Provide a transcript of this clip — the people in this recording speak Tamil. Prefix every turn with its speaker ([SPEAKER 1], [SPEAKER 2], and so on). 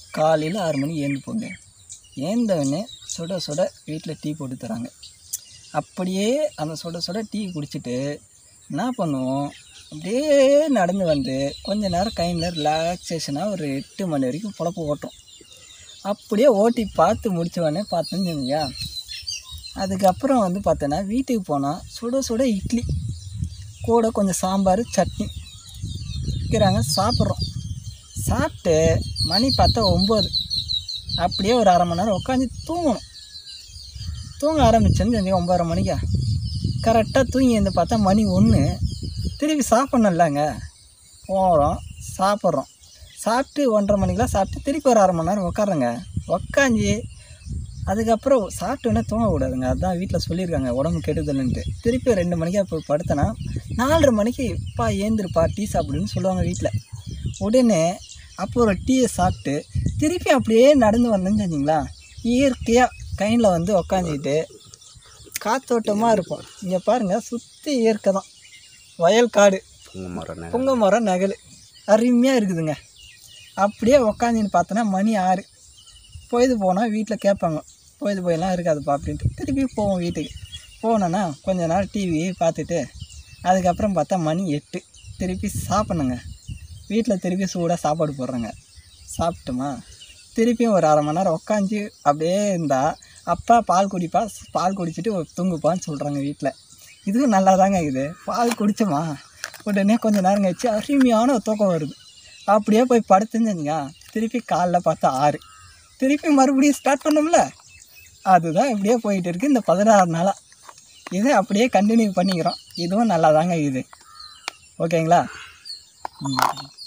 [SPEAKER 1] காலையில் 6 மணிக்கு ஏந்து போங்க. ஏந்தவொடனே சுட சுட வீட்டில் டீ போட்டு தராங்க. அப்படியே அந்த சுட சுட டீ குடிச்சிட்டு என்ன பண்ணுவோம், அப்படியே நடந்து வந்து கொஞ்ச நேரம் கையில் ரிலாக்ஸேஷனாக ஒரு 8 மணி வரைக்கும் பொழப்பு ஓட்டும். அப்படியே ஓட்டி பார்த்து முடித்தவொடனே பார்த்தோன்னு சொன்னீங்க. அதுக்கப்புறம் வந்து பார்த்தோன்னா வீட்டுக்கு போனால் சுட சுட இட்லி கூட கொஞ்சம் சாம்பார் சட்னி வைக்கிறாங்க, சாப்பிட்றோம். சாப்பிட்டு மணி பார்த்தா 9. அப்படியே ஒரு அரை மணி நேரம் உட்காந்து தூங்கணும். தூங்க ஆரம்பிச்சேன்னு செஞ்சு 9:30 மணிக்கா கரெக்டாக தூங்கி வந்து பார்த்தா மணி 1. திருப்பி சாப்பிட்ணும்லங்க. போகிறோம், சாப்பிட்றோம். சாப்பிட்டு 1:30 மணிக்கெலாம் சாப்பிட்டு திருப்பி ஒரு அரை மணி நேரம் உட்காருங்க. உட்காந்து அதுக்கப்புறம் சாப்பிட்டோன்னே தூங்கக்கூடாதுங்க. அதுதான் வீட்டில் சொல்லியிருக்காங்க, உடம்பு கெடுதல்ன்ட்டு. திருப்பி 2 மணிக்கா போய் படுத்தனா 4:30 மணிக்கு பா ஏந்திருப்பா டீ சாப்பிடுன்னு சொல்லுவாங்க வீட்டில். உடனே அப்போ ஒரு டீயை சாப்பிட்டு திருப்பி அப்படியே நடந்து வந்தேன்னு செஞ்சிங்களா, இயற்கையாக கையில் வந்து உக்காந்துக்கிட்டு காத்தோட்டமாக இருப்போம். இங்கே பாருங்கள், சுற்றி இயற்கை தான், வயல் காடு, புங்க மரம் நகல் அருமையாக இருக்குதுங்க. அப்படியே உக்காந்துன்னு பார்த்தோன்னா மணி 6. பொழுது போனால் வீட்டில் கேட்பாங்க, பொழுது போயெல்லாம் இருக்காதுப்பா அப்படின்ட்டு. திருப்பி போவோம் வீட்டுக்கு. போனோன்னா கொஞ்ச நேரம் டிவி பார்த்துட்டு அதுக்கப்புறம் பார்த்தா மணி 8. திருப்பி சாப்பிட்ணுங்க. வீட்டில் திருப்பி சூடாக சாப்பாடு போடுறேங்க. சாப்பிட்டோமா திருப்பியும் ஒரு அரை மணி நேரம் உட்காந்து அப்படியே இருந்தால் அப்பா பால் குடிப்பா, பால் குடிச்சிட்டு தூங்குப்பான்னு சொல்கிறாங்க வீட்டில். இதுவும் நல்லா தாங்க இருக்குது. பால் குடித்தோமா உடனே கொஞ்சம் நேரம் கழிச்சு அருமையான தூக்கம் வருது. அப்படியே போய் படுத்துன்னு செஞ்சுங்க. திருப்பி காலைல பார்த்தா 6. திருப்பி மறுபடியும் ஸ்டார்ட் பண்ணோம்ல. அதுதான் இப்படியே போயிட்டு இருக்குது இந்த 16 நாளாக. இதை அப்படியே கண்டினியூ பண்ணிக்கிறோம். இதுவும் நல்லா தாங்க இது. ஓகேங்களா?